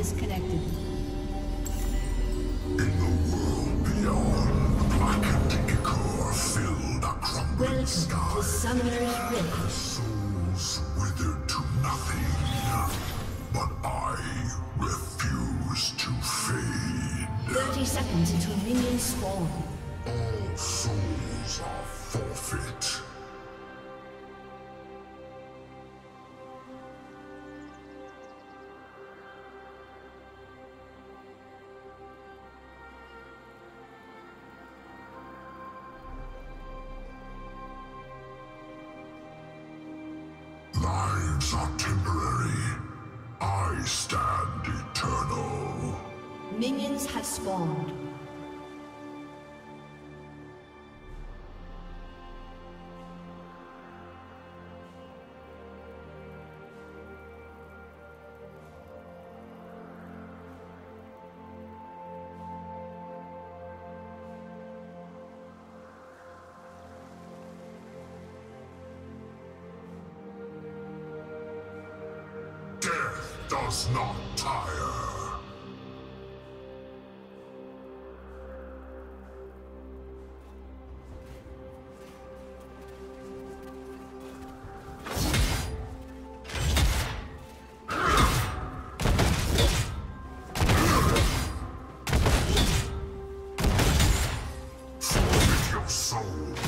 disconnected. In the world beyond, blackened ichor filled a crumbling Welcome sky. to Summoner's Rift. Souls withered to nothing, but I refuse to fade. 30 seconds until minions spawn. All souls are forfeit. Lives are temporary. I stand eternal. Minions have spawned. Death does not tire. Forfeit your soul.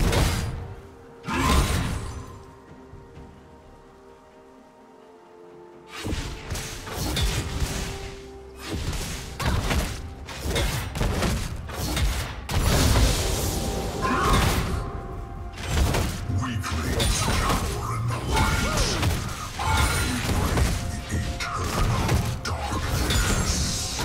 Weaklings cower in the light. I bring eternal darkness.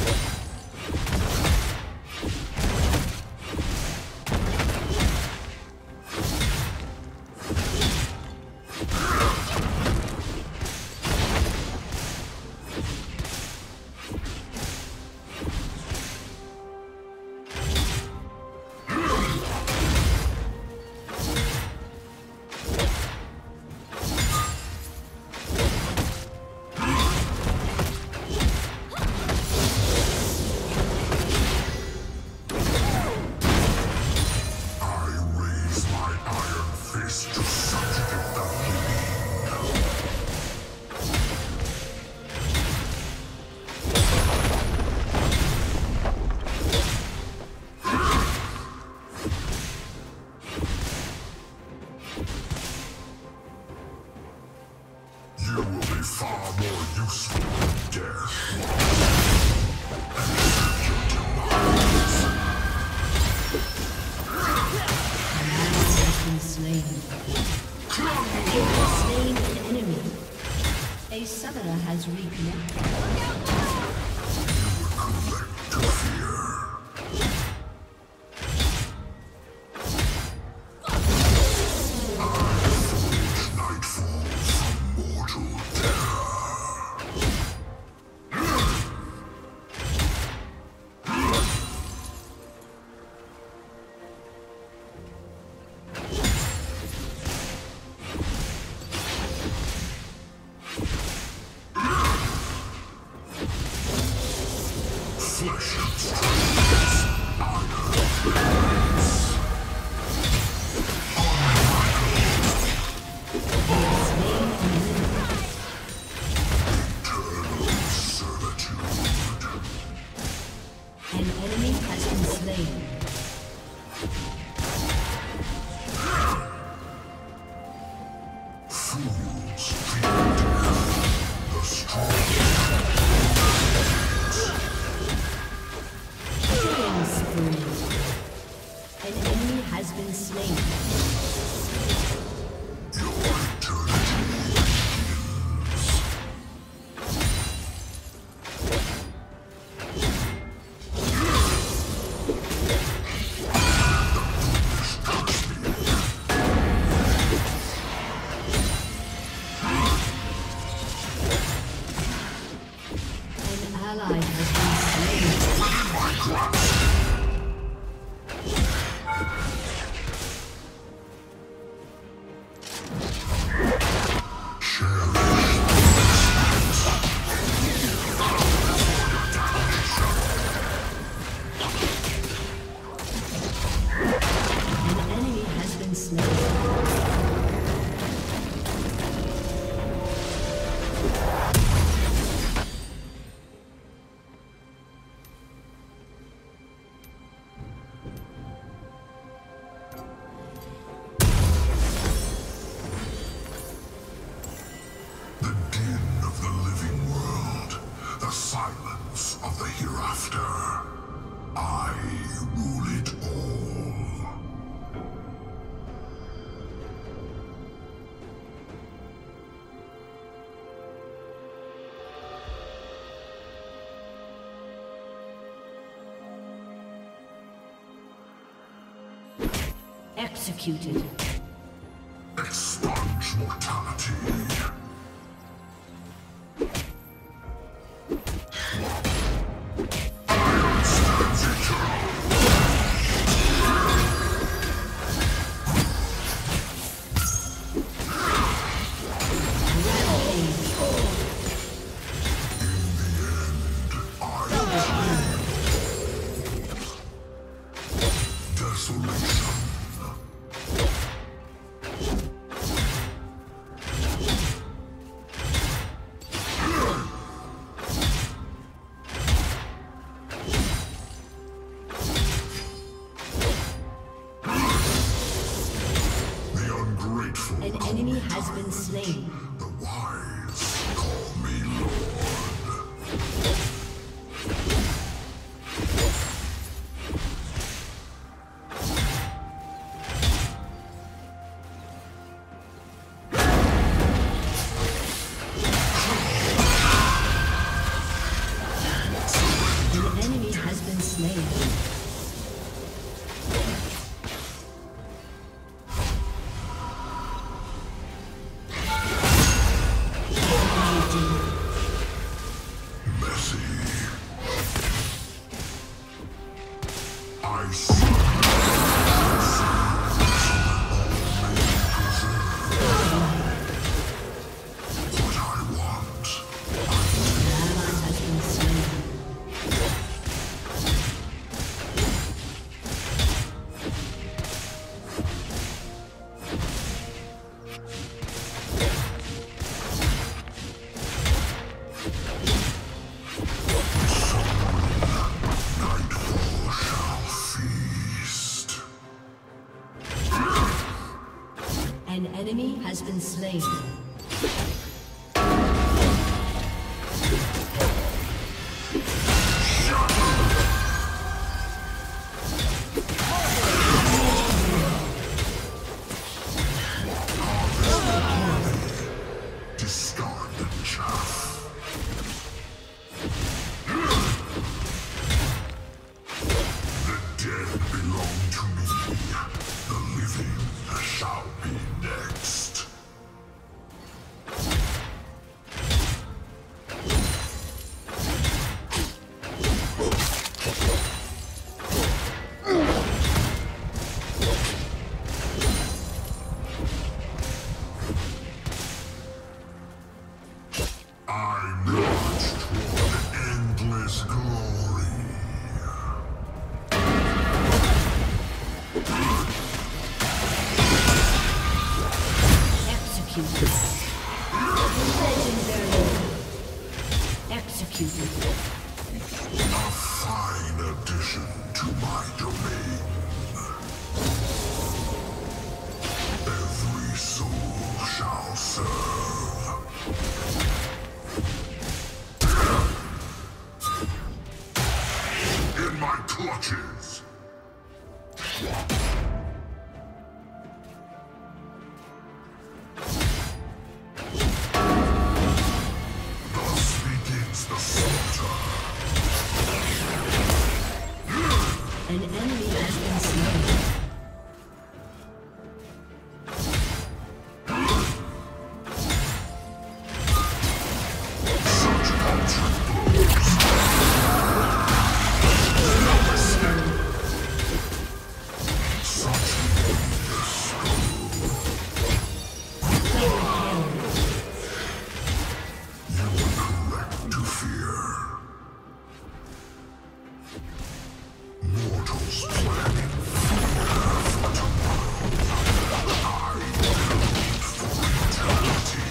I raise my iron fist to subjugate the living. You will be far more useful than death. Accept your demise. Has been slain. You have slain an enemy. A summoner has reconnected. Collect to fear. Nightfall from mortal terror. Flesh and strength, iron blades. Eternal servitude. An enemy has been slain. Fools fear death. The strong Killing spree. An enemy has been slain. your eternity begins. The Executed. Expunge mortality. Iron stands eternal. An enemy has been slain. The wise call me Lord. An enemy has been slain. An enemy has been slain. Discard the chaff. The dead belong to me. The living shall be next. I march toward endless glory. Executed. Legendary. Executed. A fine addition to my domain. Every soul shall serve. In my clutches. Thus begins the slaughter. An enemy has been slain. Such ultimate blows. Such you were correct to fear. Mortals planning fear for tomorrow. I build for eternity.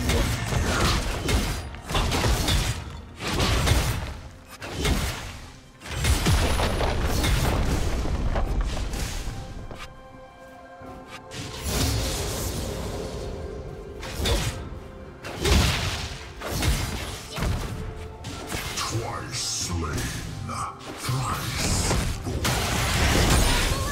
Twice slain, thrice born.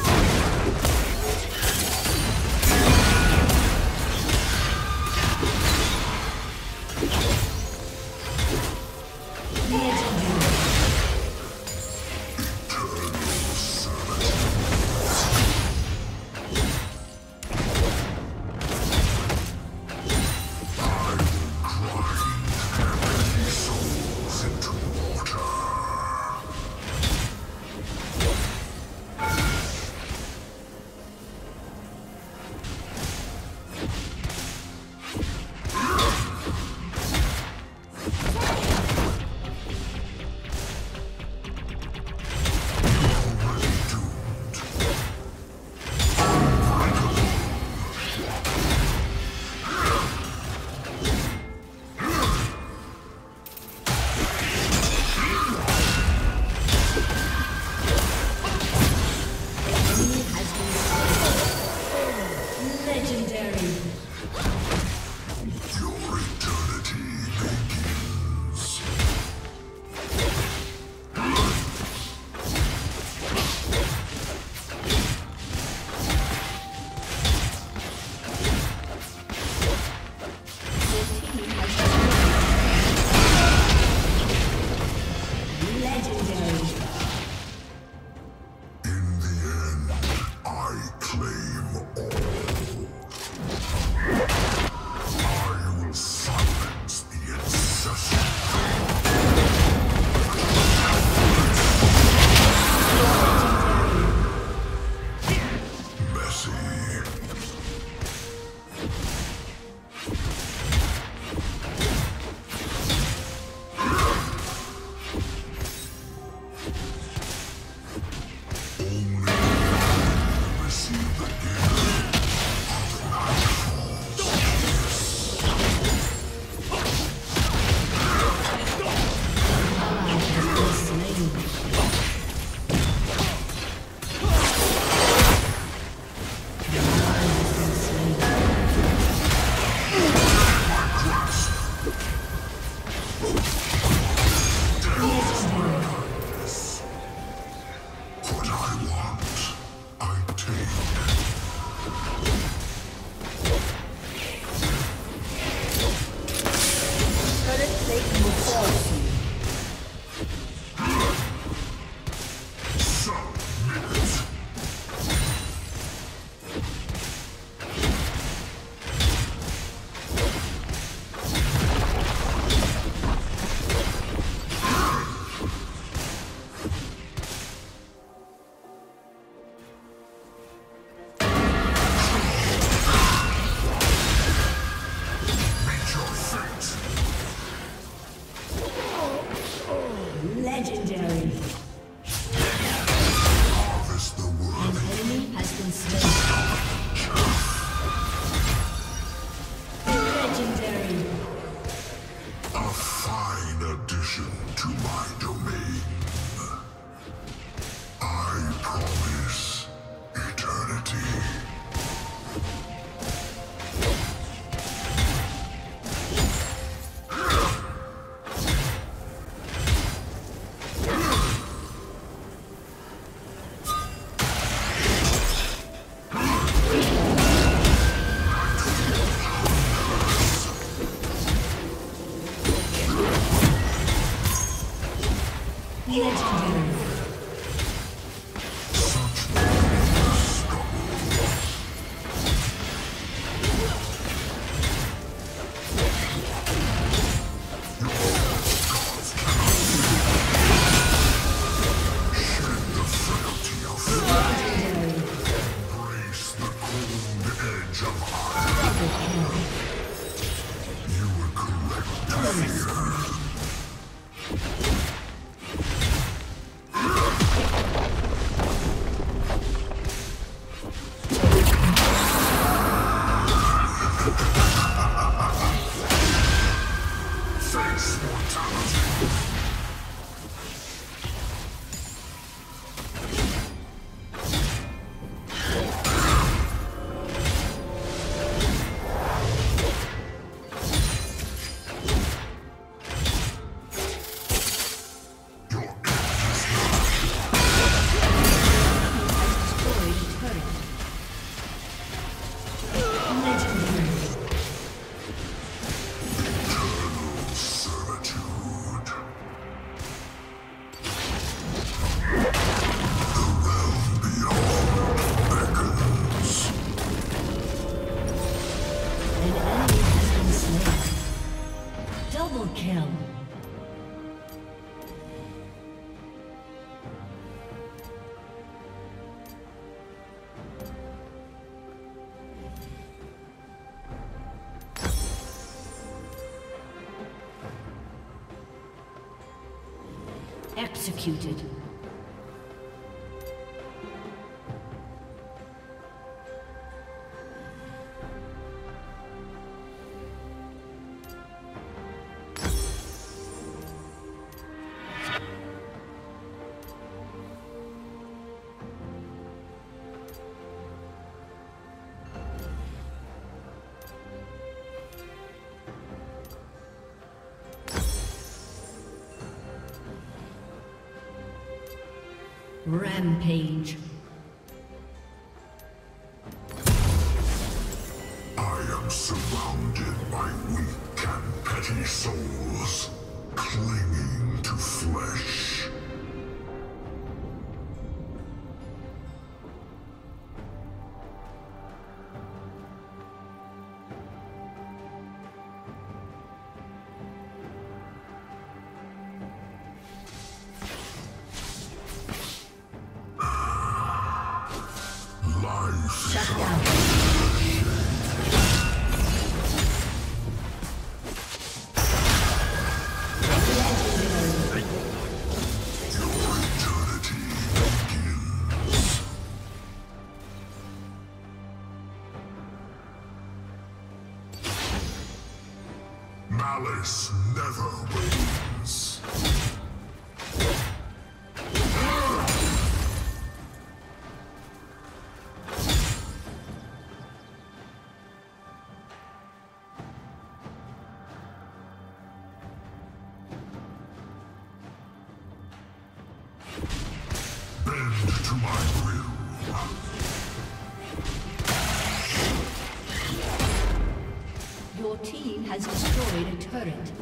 I want, I take. Turret plate will fall soon. Legendary. Harvest the world. An enemy has been slain. Legendary. A fine addition to my domain. I promise eternity. Legendary. Kill. Executed. Rampage. I am surrounded by weak and petty souls, clinging to flesh. Shut down. Malice never wins. Bend to my will. Your team has destroyed a turret.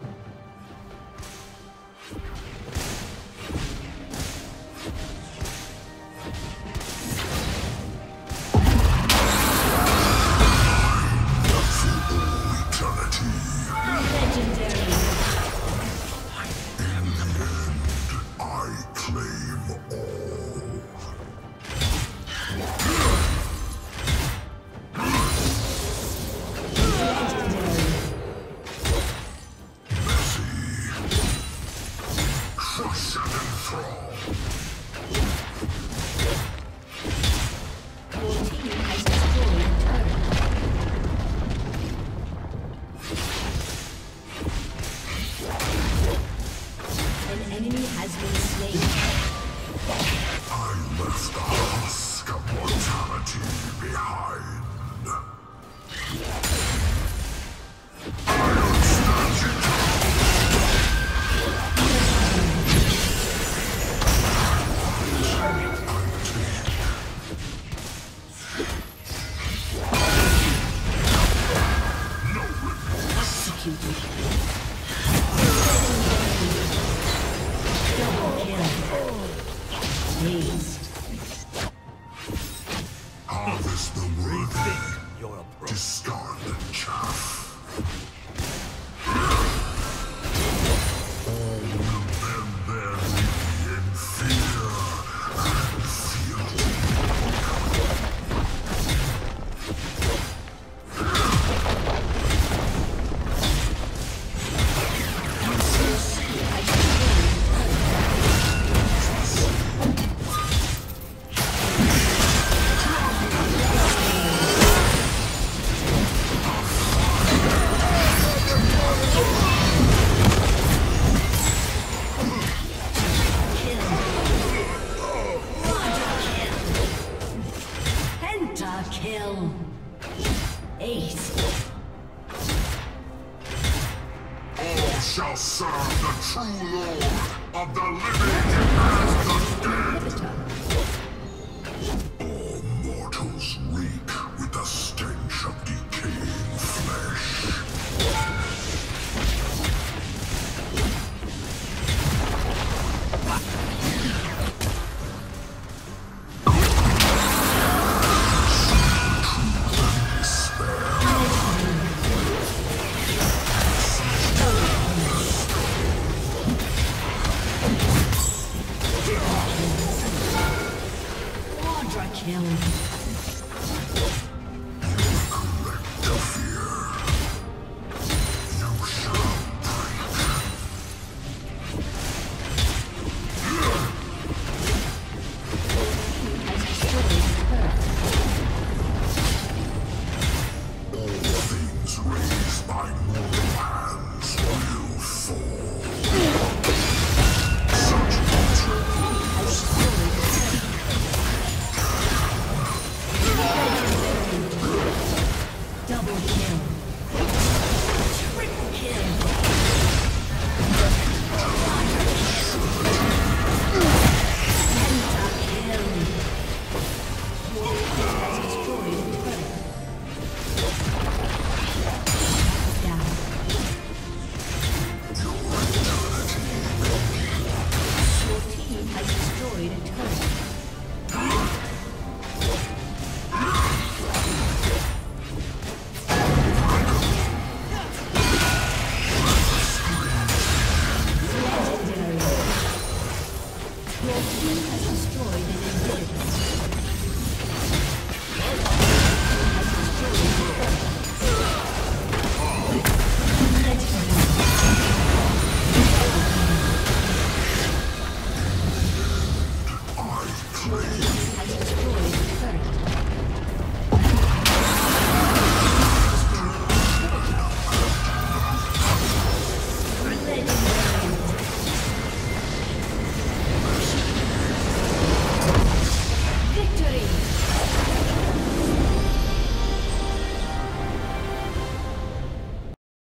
Harvest the worthy, discard the chaff. All will bend their knee in fear and Kill. Ace. All shall serve the true Lord of the living and the dead. All mortals reek with the stench of decaying flesh. Has destroyed the turret.